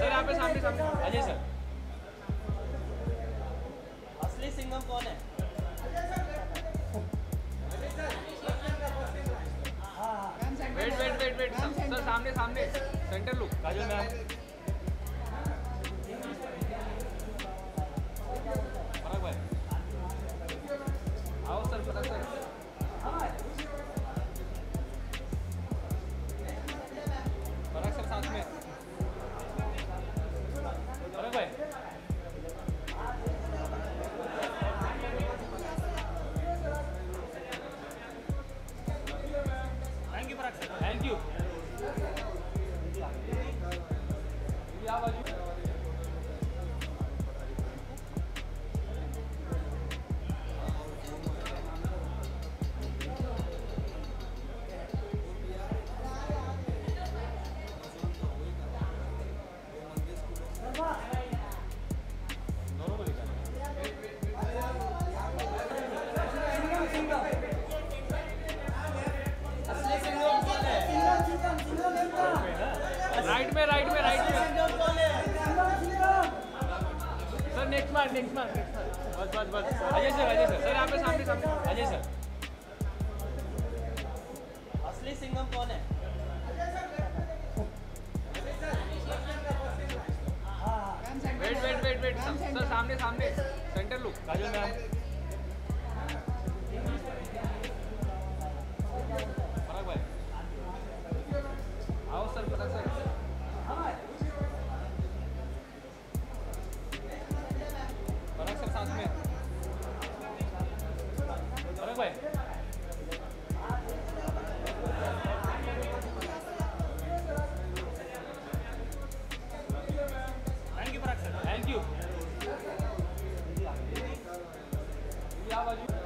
Sir यहाँ पे सामने सामने अजय सर। असली सिंघम कौन है? Wait wait wait wait sir सामने सामने centre look Kajal ma'am. Parag भाई आओ sir Parag sir. Parag sir साथ में पराग भाई। Thank you Parag sir. Thank you. क्या बाजू दोनों को लिखा असली सिंघम कौन है? राइट में राइट में राइट में सिंघम कौन है? सर नेक्स्ट मार बस बस बस अजय सर सर यहाँ पे सामने सामने अजय सर। असली सिंघम कौन है? Wait wait wait wait sir सामने सामने centre look Kajal ma'am. Parag भाई आओ sir Parag sir. Parag sir साथ में पराग भाई। Thank you Parag sir. Thank you. क्या बाजू